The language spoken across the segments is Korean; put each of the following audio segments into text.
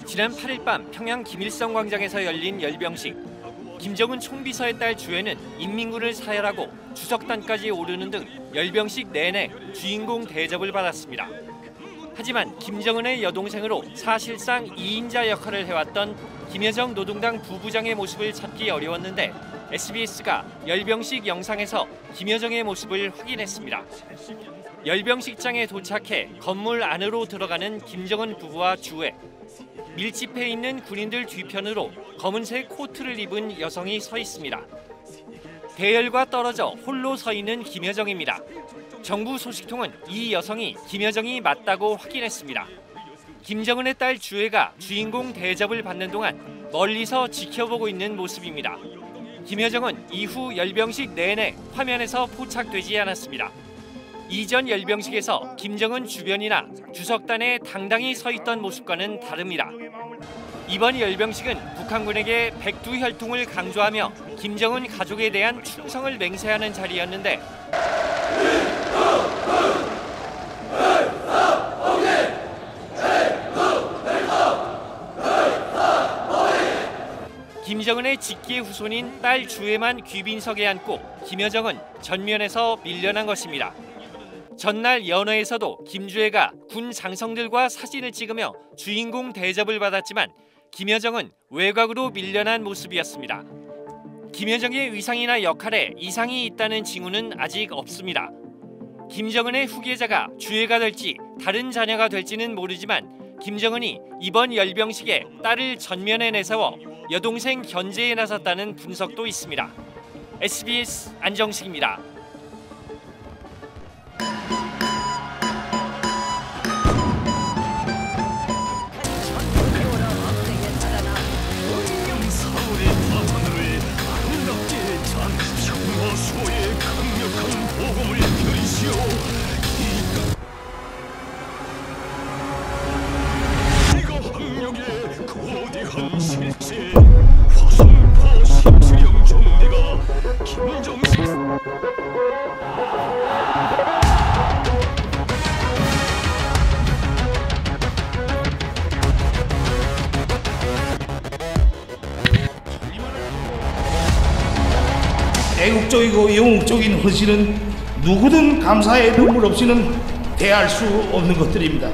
지난 8일 밤 평양 김일성 광장에서 열린 열병식. 김정은 총비서의 딸 주애는 인민군을 사열하고 주석단까지 오르는 등 열병식 내내 주인공 대접을 받았습니다. 하지만 김정은의 여동생으로 사실상 2인자 역할을 해왔던 김여정 노동당 부부장의 모습을 찾기 어려웠는데 SBS가 열병식 영상에서 김여정의 모습을 확인했습니다. 열병식장에 도착해 건물 안으로 들어가는 김정은 부부와 주애. 밀집해 있는 군인들 뒤편으로 검은색 코트를 입은 여성이 서 있습니다. 대열과 떨어져 홀로 서 있는 김여정입니다. 정부 소식통은 이 여성이 김여정이 맞다고 확인했습니다. 김정은의 딸 주애가 주인공 대접을 받는 동안 멀리서 지켜보고 있는 모습입니다. 김여정은 이후 열병식 내내 화면에서 포착되지 않았습니다. 이전 열병식에서 김정은 주변이나 주석단에 당당히 서 있던 모습과는 다릅니다. 이번 열병식은 북한군에게 백두혈통을 강조하며 김정은 가족에 대한 충성을 맹세하는 자리였는데 김정은의 직계 후손인 딸 주애만 귀빈석에 앉고 김여정은 전면에서 밀려난 것입니다. 전날 연회에서도 김주애가 군 장성들과 사진을 찍으며 주인공 대접을 받았지만 김여정은 외곽으로 밀려난 모습이었습니다. 김여정의 위상이나 역할에 이상이 있다는 징후는 아직 없습니다. 김정은의 후계자가 주애가 될지 다른 자녀가 될지는 모르지만 김정은이 이번 열병식에 딸을 전면에 내세워 여동생 견제에 나섰다는 분석도 있습니다. SBS 안정식입니다. 애국적이고 영웅적인 헌신은 누구든 감사의 눈물 없이는 대할 수 없는 것들입니다.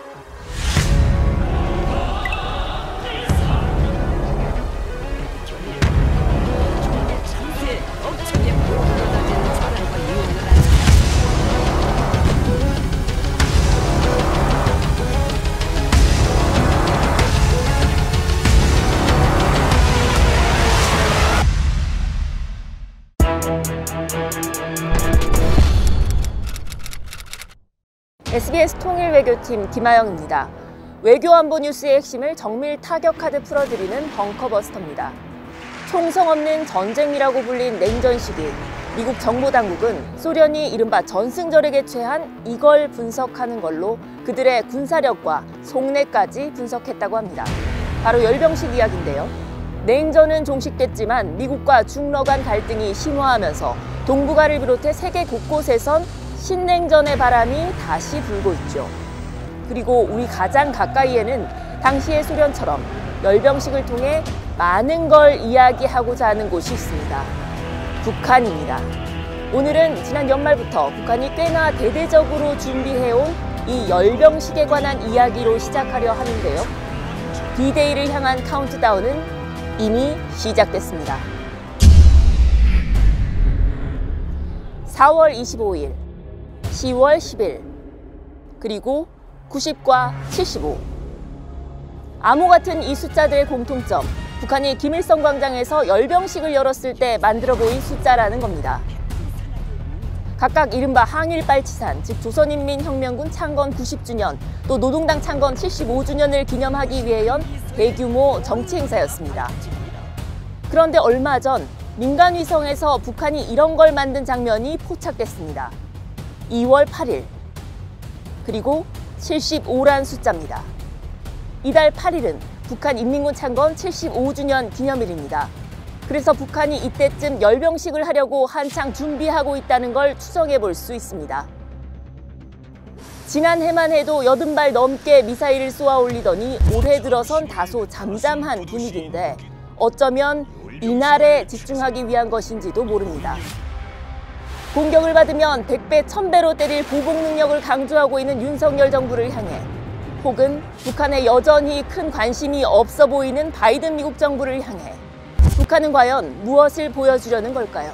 SBS 통일외교팀 김아영입니다. 외교안보 뉴스의 핵심을 정밀 타격하듯 풀어드리는 벙커버스터입니다. 총성 없는 전쟁이라고 불린 냉전 시기, 미국 정보당국은 소련이 이른바 전승절에 개최한 이걸 분석하는 걸로 그들의 군사력과 속내까지 분석했다고 합니다. 바로 열병식 이야기인데요. 냉전은 종식됐지만 미국과 중러 간 갈등이 심화하면서 동북아를 비롯해 세계 곳곳에선 신냉전의 바람이 다시 불고 있죠. 그리고 우리 가장 가까이에는 당시의 소련처럼 열병식을 통해 많은 걸 이야기하고자 하는 곳이 있습니다. 북한입니다. 오늘은 지난 연말부터 북한이 꽤나 대대적으로 준비해온 이 열병식에 관한 이야기로 시작하려 하는데요. D-Day를 향한 카운트다운은 이미 시작됐습니다. 4월 25일, 10월 10일, 그리고 90과 75. 암호 같은 이 숫자들의 공통점, 북한이 김일성 광장에서 열병식을 열었을 때 만들어 보인 숫자라는 겁니다. 각각 이른바 항일빨치산, 즉 조선인민혁명군 창건 90주년, 또 노동당 창건 75주년을 기념하기 위해 연 대규모 정치 행사였습니다. 그런데 얼마 전 민간위성에서 북한이 이런 걸 만든 장면이 포착됐습니다. 2월 8일, 그리고 75란 숫자입니다. 이달 8일은 북한 인민군 창건 75주년 기념일입니다. 그래서 북한이 이때쯤 열병식을 하려고 한창 준비하고 있다는 걸 추정해 볼 수 있습니다. 지난해만 해도 80발 넘게 미사일을 쏘아 올리더니 올해 들어선 다소 잠잠한 분위기인데 어쩌면 이날에 집중하기 위한 것인지도 모릅니다. 공격을 받으면 100배, 1000배로 때릴 보복 능력을 강조하고 있는 윤석열 정부를 향해 혹은 북한에 여전히 큰 관심이 없어 보이는 바이든 미국 정부를 향해 북한은 과연 무엇을 보여주려는 걸까요?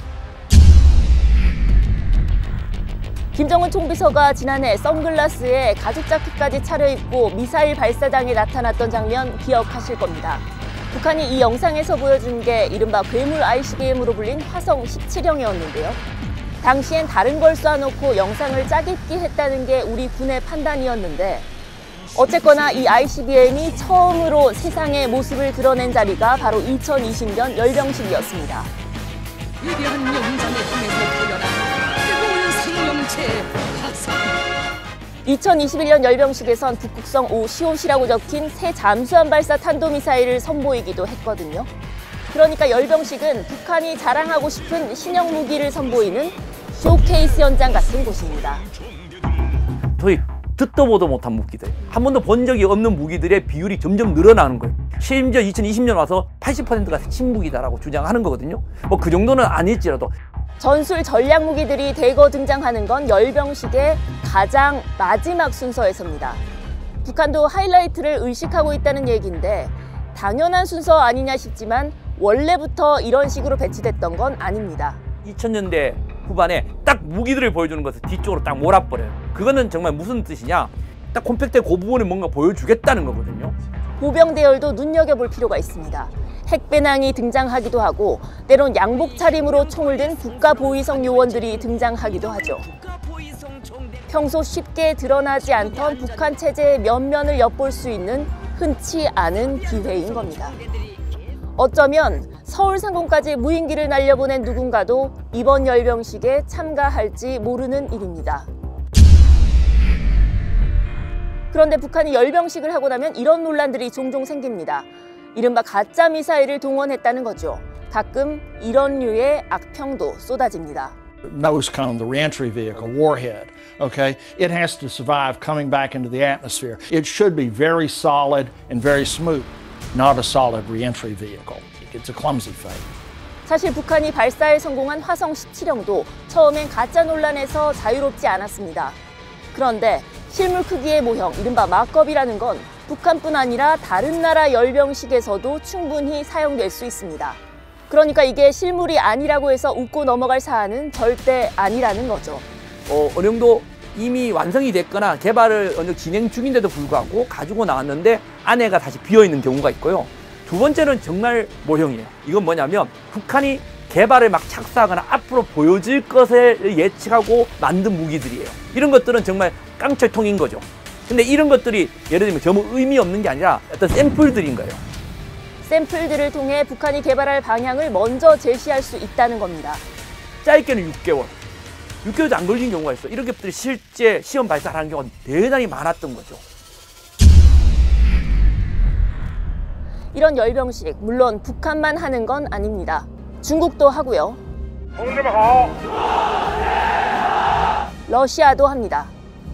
김정은 총비서가 지난해 선글라스에 가죽 자켓까지 차려입고 미사일 발사장에 나타났던 장면 기억하실 겁니다. 북한이 이 영상에서 보여준 게 이른바 괴물 ICBM으로 불린 화성 17형이었는데요. 당시엔 다른 걸 쏴놓고 영상을 짜깁기 했다는 게 우리 군의 판단이었는데 어쨌거나 이 ICBM이 처음으로 세상의 모습을 드러낸 자리가 바로 2020년 열병식이었습니다. 위대한 영장의 힘에서 태어난 뜨거운 생명체 화성. 2021년 열병식에선 북극성 5시옷이라고 적힌 새 잠수함 발사 탄도미사일을 선보이기도 했거든요. 그러니까 열병식은 북한이 자랑하고 싶은 신형 무기를 선보이는 쇼케이스 현장 같은 곳입니다. 소위 듣도 보도 못한 무기들, 한 번도 본 적이 없는 무기들의 비율이 점점 늘어나는 거예요. 심지어 2020년 와서 80%가 신무기다라고 주장하는 거거든요. 뭐 그 정도는 아닐지라도 전술 전략 무기들이 대거 등장하는 건 열병식의 가장 마지막 순서에서입니다. 북한도 하이라이트를 의식하고 있다는 얘기인데 당연한 순서 아니냐 싶지만 원래부터 이런 식으로 배치됐던 건 아닙니다. 2000년대 후반에 딱 무기들을 보여주는 것을 뒤쪽으로 딱 몰아버려요. 그거는 정말 무슨 뜻이냐? 딱 콤팩트의 그 부분을 뭔가 보여주겠다는 거거든요. 보병 대열도 눈여겨볼 필요가 있습니다. 핵배낭이 등장하기도 하고 때론 양복 차림으로 총을 든 국가보위성 요원들이 등장하기도 하죠. 평소 쉽게 드러나지 않던 북한 체제의 면면을 엿볼 수 있는 흔치 않은 기회인 겁니다. 어쩌면 서울 상공까지 무인기를 날려보낸 누군가도 이번 열병식에 참가할지 모르는 일입니다. 그런데 북한이 열병식을 하고 나면 이런 논란들이 종종 생깁니다. 이른바 가짜 미사일을 동원했다는 거죠. 가끔 이런 류의 악평도 쏟아집니다. Nose cone, the reentry vehicle, warhead, okay? It has to survive coming back into the atmosphere. It should be very solid and very smooth, not a solid reentry vehicle. It's a clumsy fate. 사실 북한이 발사에 성공한 화성 17형도 처음엔 가짜 논란에서 자유롭지 않았습니다. 그런데 실물 크기의 모형, 이른바 막겁이라는 건 북한뿐 아니라 다른 나라 열병식에서도 충분히 사용될 수 있습니다. 그러니까 이게 실물이 아니라고 해서 웃고 넘어갈 사안은 절대 아니라는 거죠. 어느 정도 이미 완성이 됐거나 개발을 어느 정도 진행 중인데도 불구하고 가지고 나왔는데 안에가 다시 비어있는 경우가 있고요. 두 번째는 정말 모형이에요. 이건 뭐냐면 북한이 개발을 막 착수하거나 앞으로 보여질 것을 예측하고 만든 무기들이에요. 이런 것들은 정말 깡철통인 거죠. 근데 이런 것들이 예를 들면 전혀 의미 없는 게 아니라 어떤 샘플들인 거예요. 샘플들을 통해 북한이 개발할 방향을 먼저 제시할 수 있다는 겁니다. 짧게는 6개월. 6개월도 안 걸린 경우가 있어요. 이런 것들이 실제 시험 발사하는 경우가 대단히 많았던 거죠. 이런 열병식, 물론 북한만 하는 건 아닙니다. 중국도 하고요. 러시아도 합니다.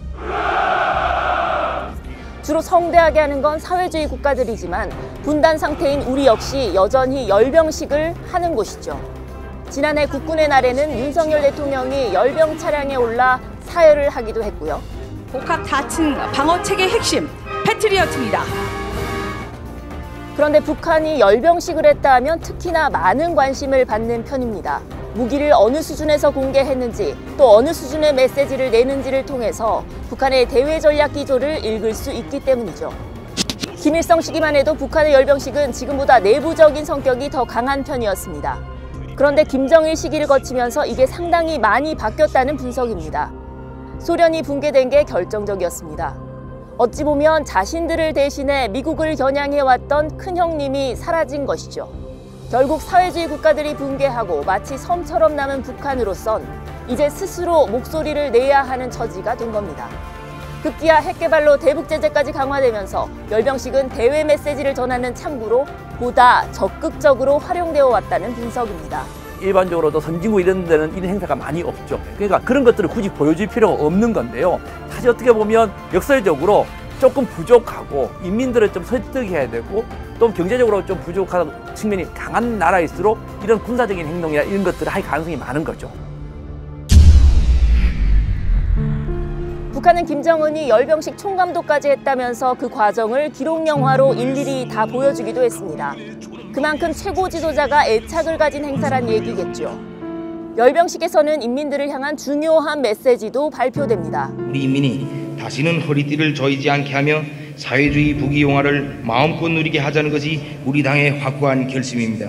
주로 성대하게 하는 건 사회주의 국가들이지만 분단 상태인 우리 역시 여전히 열병식을 하는 곳이죠. 지난해 국군의 날에는 윤석열 대통령이 열병 차량에 올라 사열을 하기도 했고요. 복합 다층 방어체계 핵심 패트리어트입니다. 그런데 북한이 열병식을 했다 하면 특히나 많은 관심을 받는 편입니다. 무기를 어느 수준에서 공개했는지 또 어느 수준의 메시지를 내는지를 통해서 북한의 대외 전략 기조를 읽을 수 있기 때문이죠. 김일성 시기만 해도 북한의 열병식은 지금보다 내부적인 성격이 더 강한 편이었습니다. 그런데 김정일 시기를 거치면서 이게 상당히 많이 바뀌었다는 분석입니다. 소련이 붕괴된 게 결정적이었습니다. 어찌 보면 자신들을 대신해 미국을 겨냥해왔던 큰형님이 사라진 것이죠. 결국 사회주의 국가들이 붕괴하고 마치 섬처럼 남은 북한으로선 이제 스스로 목소리를 내야 하는 처지가 된 겁니다. 급기야 핵개발로 대북 제재까지 강화되면서 열병식은 대외 메시지를 전하는 창구로 보다 적극적으로 활용되어 왔다는 분석입니다. 일반적으로도 선진국 이런 데는 이런 행사가 많이 없죠. 그러니까 그런 것들을 굳이 보여줄 필요가 없는 건데요. 사실 어떻게 보면 역설적으로 조금 부족하고 인민들을 좀 설득해야 되고 또 경제적으로 좀 부족한 측면이 강한 나라일수록 이런 군사적인 행동이나 이런 것들을 할 가능성이 많은 거죠. 북한은 김정은이 열병식 총감독까지 했다면서 그 과정을 기록 영화로 일일이 다 보여주기도 했습니다. 그만큼 최고 지도자가 애착을 가진 행사란 얘기겠죠. 열병식에서는 인민들을 향한 중요한 메시지도 발표됩니다. 우리 인민이 다시는 허리띠를 조이지 않게 하며 사회주의 부귀영화를 마음껏 누리게 하자는 것이 우리 당의 확고한 결심입니다.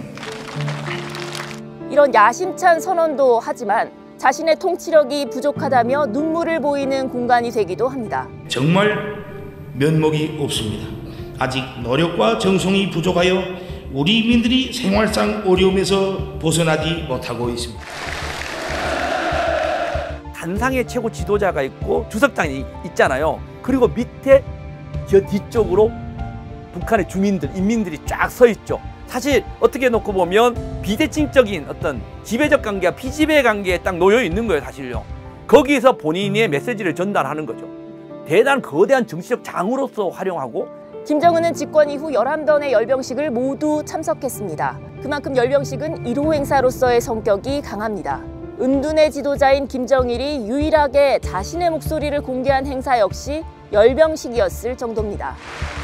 이런 야심찬 선언도 하지만 자신의 통치력이 부족하다며 눈물을 보이는 공간이 되기도 합니다. 정말 면목이 없습니다. 아직 노력과 정성이 부족하여 우리 인민들이 생활상 어려움에서 벗어나지 못하고 있습니다. 단상에 최고 지도자가 있고 주석당이 있잖아요. 그리고 밑에 저 뒤쪽으로 북한의 주민들, 인민들이 쫙 서 있죠. 사실 어떻게 놓고 보면 비대칭적인 어떤 지배적 관계와 피지배 관계에 딱 놓여 있는 거예요, 사실요. 거기에서 본인의 메시지를 전달하는 거죠. 대단한 거대한 정치적 장으로서 활용하고 김정은은 집권 이후 11번의 열병식을 모두 참석했습니다. 그만큼 열병식은 1호 행사로서의 성격이 강합니다. 은둔의 지도자인 김정일이 유일하게 자신의 목소리를 공개한 행사 역시 열병식이었을 정도입니다.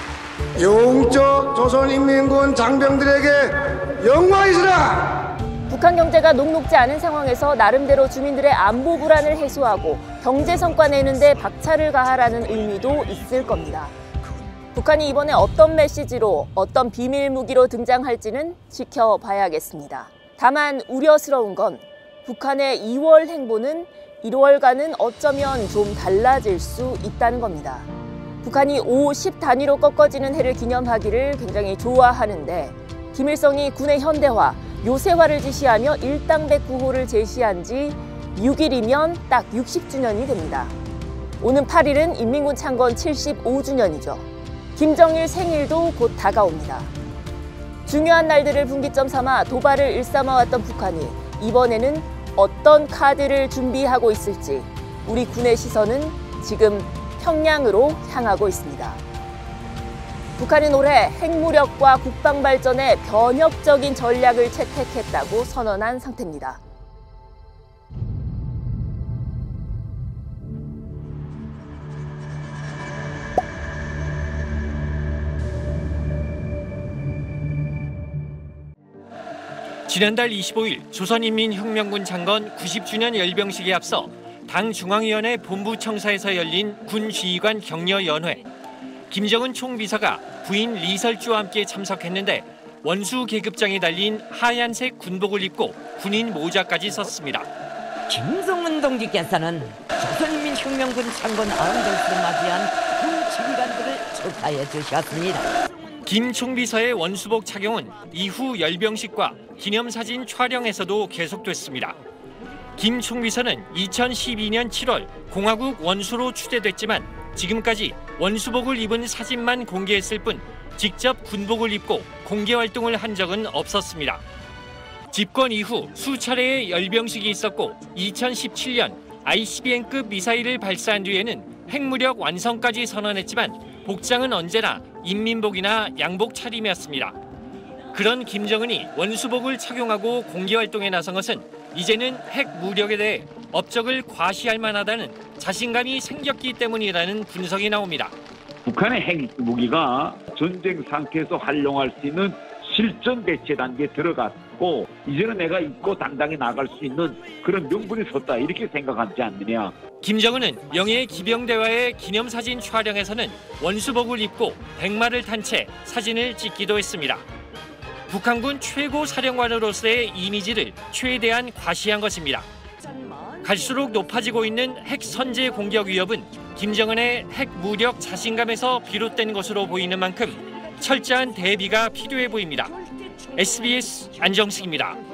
영적 조선인민군 장병들에게 영광이시라! 북한 경제가 녹록지 않은 상황에서 나름대로 주민들의 안보 불안을 해소하고 경제 성과 내는데 박차를 가하라는 의미도 있을 겁니다. 북한이 이번에 어떤 메시지로 어떤 비밀 무기로 등장할지는 지켜봐야겠습니다. 다만 우려스러운 건 북한의 2월 행보는 1월과는 어쩌면 좀 달라질 수 있다는 겁니다. 북한이 5, 10 단위로 꺾어지는 해를 기념하기를 굉장히 좋아하는데 김일성이 군의 현대화, 요새화를 지시하며 일당백 구호를 제시한 지 6일이면 딱 60주년이 됩니다. 오는 8일은 인민군 창건 75주년이죠. 김정일 생일도 곧 다가옵니다. 중요한 날들을 분기점 삼아 도발을 일삼아왔던 북한이 이번에는 어떤 카드를 준비하고 있을지 우리 군의 시선은 지금 평양으로 향하고 있습니다. 북한은 올해 핵무력과 국방 발전에 변혁적인 전략을 채택했다고 선언한 상태입니다. 지난달 25일 조선인민혁명군 창건 90주년 열병식에 앞서 당 중앙위원회 본부청사에서 열린 군 지휘관 격려연회. 김정은 총비서가 부인 리설주와 함께 참석했는데 원수 계급장에 달린 하얀색 군복을 입고 군인 모자까지 썼습니다. 김정은 동지께서는 조선인민혁명군 창건 90주년을 맞이한 군 지휘관들을 축하해 주셨습니다. 김 총비서의 원수복 착용은 이후 열병식과 기념사진 촬영에서도 계속됐습니다. 김 총비서는 2012년 7월 공화국 원수로 추대됐지만 지금까지 원수복을 입은 사진만 공개했을 뿐 직접 군복을 입고 공개 활동을 한 적은 없었습니다. 집권 이후 수차례의 열병식이 있었고 2017년 ICBM급 미사일을 발사한 뒤에는 핵무력 완성까지 선언했지만 복장은 언제나 인민복이나 양복 차림이었습니다. 그런 김정은이 원수복을 착용하고 공개활동에 나선 것은 이제는 핵무력에 대해 업적을 과시할 만하다는 자신감이 생겼기 때문이라는 분석이 나옵니다. 북한의 핵무기가 전쟁 상태에서 활용할 수 있는 실전 대체 단계에 들어갔고 이제는 내가 입고 당당히 나갈 수 있는 그런 명분이 섰다 이렇게 생각하지 않느냐. 김정은은 영예 기병대와의 기념사진 촬영에서는 원수복을 입고 백마를 탄 채 사진을 찍기도 했습니다. 북한군 최고 사령관으로서의 이미지를 최대한 과시한 것입니다. 갈수록 높아지고 있는 핵 선제 공격 위협은 김정은의 핵무력 자신감에서 비롯된 것으로 보이는 만큼 철저한 대비가 필요해 보입니다. SBS 안정식입니다.